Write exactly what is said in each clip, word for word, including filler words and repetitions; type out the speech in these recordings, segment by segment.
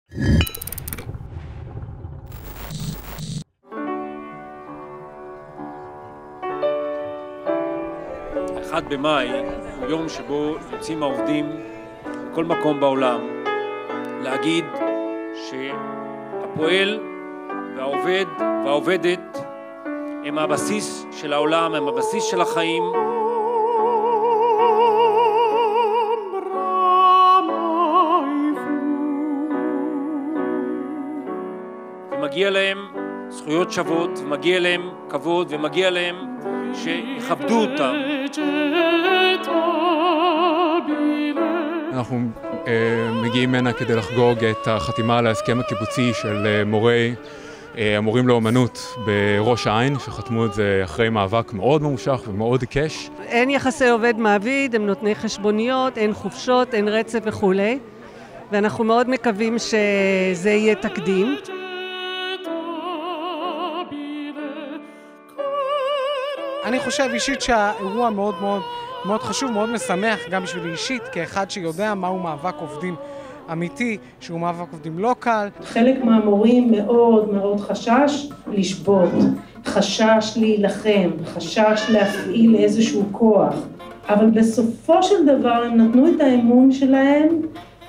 אחד במאי הוא יום שבו יוצאים העובדים בכל מקום בעולם להגיד שהפועל והעובד והעובדת הם הבסיס של העולם, הם הבסיס של החיים. ומגיע להם זכויות שוות, ומגיע להם כבוד, ומגיע להם שיכבדו אותם. אנחנו אה, מגיעים הנה כדי לחגוג את החתימה על ההסכם הקיבוצי של אה, מורי אה, המורים לאומנות בראש העין, שחתמו את זה אחרי מאבק מאוד ממושך ומאוד עיקש. אין יחסי עובד מעביד, הם נותני חשבוניות, אין חופשות, אין רצף וכו'. ואנחנו מאוד מקווים שזה יהיה תקדים. אני חושב אישית שהאירוע מאוד מאוד מאוד חשוב, מאוד משמח, גם בשבילי אישית, כאחד שיודע מהו מאבק עובדים אמיתי, שהוא מאבק עובדים לא קל. חלק מהמורים מאוד מאוד חשש לשבות, חשש להילחם, חשש להפעיל איזשהו כוח. אבל בסופו של דבר הם נתנו את האמון שלהם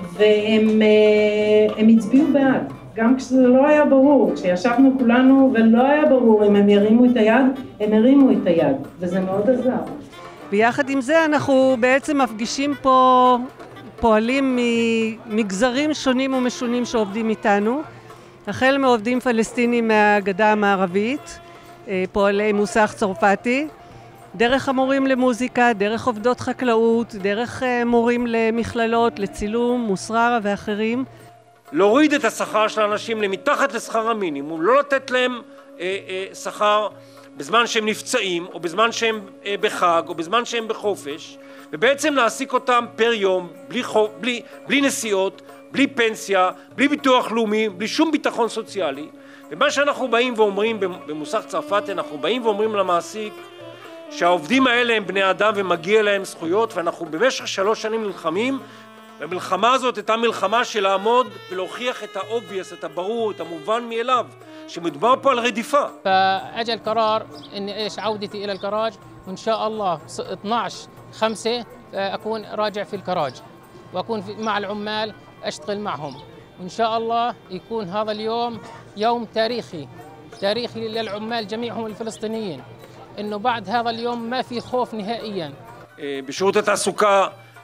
והם הם הצביעו בעד. גם כשזה לא היה ברור, כשישבנו כולנו ולא היה ברור אם הם ירימו את היד, הם הרימו את היד, וזה מאוד עזר. ביחד עם זה אנחנו בעצם מפגישים פה פועלים ממגזרים שונים ומשונים שעובדים איתנו, החל מעובדים פלסטינים מהגדה המערבית, פועלי מוסך צרפתי, דרך המורים למוזיקה, דרך עובדות חקלאות, דרך מורים למכללות, לצילום, מוסררה ואחרים. להוריד את השכר של האנשים למתחת לשכר המינימום, לא לתת להם אה, אה, שכר בזמן שהם נפצעים, או בזמן שהם אה, בחג, או בזמן שהם בחופש, ובעצם להעסיק אותם פר יום, בלי, חוב, בלי, בלי נסיעות, בלי פנסיה, בלי ביטוח לאומי, בלי שום ביטחון סוציאלי. ומה שאנחנו באים ואומרים במוסך צרפתי, אנחנו באים ואומרים למעסיק, שהעובדים האלה הם בני אדם ומגיע להם זכויות, ואנחנו במשך שלוש שנים נלחמים, והמלחמה הזאת הייתה מלחמה של לעמוד ולהוכיח את האובייס, את הברור, את המובן מאליו, שמדובר פה על רדיפה. فأجى القرار إن إيش عودتي إلى الكراج وإن شاء الله اثني عشر خمسة أكون راجع في الكراج وأكون مع العمال أشتغل معهم وإن شاء الله يكون هذا اليوم يوم تاريخي تاريخي للعمال جميعهم الفلسطينيين إنه بعد هذا اليوم ما في خوف نهائيا. בשירות התעסוקה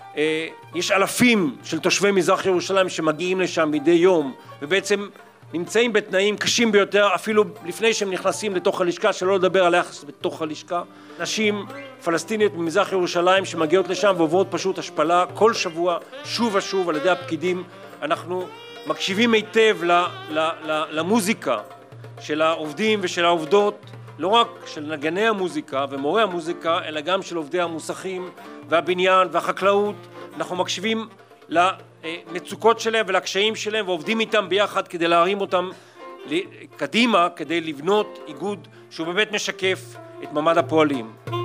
יש אלפים של תושבי מזרח ירושלים שמגיעים לשם מדי יום ובעצם נמצאים בתנאים קשים ביותר אפילו לפני שהם נכנסים לתוך הלשכה, שלא לדבר על היחס בתוך הלשכה. נשים פלסטיניות ממזרח ירושלים שמגיעות לשם ועוברות פשוט השפלה כל שבוע שוב ושוב על ידי הפקידים. אנחנו מקשיבים היטב ל, ל, ל, למוזיקה של העובדים ושל העובדות, לא רק של נגני המוזיקה ומורי המוזיקה, אלא גם של עובדי המוסכים והבניין והחקלאות. אנחנו מקשיבים למצוקות שלהם ולקשיים שלהם ועובדים איתם ביחד כדי להרים אותם קדימה, כדי לבנות איגוד שהוא באמת משקף את מעמד הפועלים.